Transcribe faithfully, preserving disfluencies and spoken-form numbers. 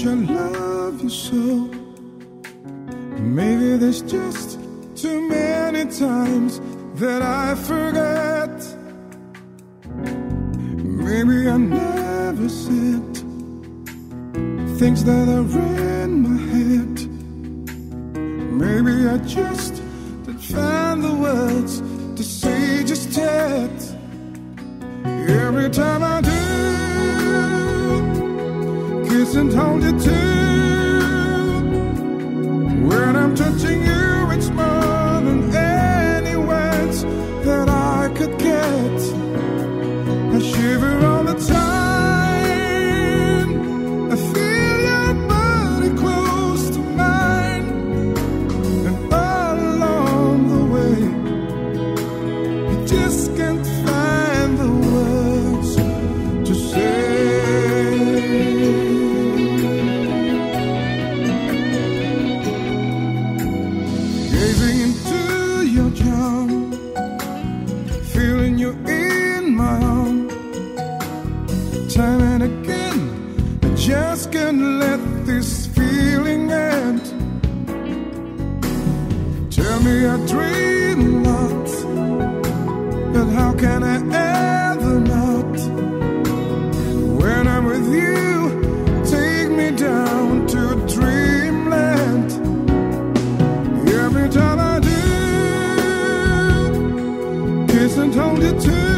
much I love you so. Maybe there's just too many times that I forget. Maybe I never said things that are in my head. Maybe I just didn't find the words to say just yet. Every time I do kiss and hold you too, when I'm touching you, it's more than any words that I could get. I shiver all the time. I feel your body close to mine, and all along the way, I just can't find the words to say. Gazing into your charm, feeling you in my arm, time and again, I just can't let this feeling end. Tell me I dream a lot, but how can I ever not? When I'm with you, take me down to dreamland. Every time I do kiss and hold you too,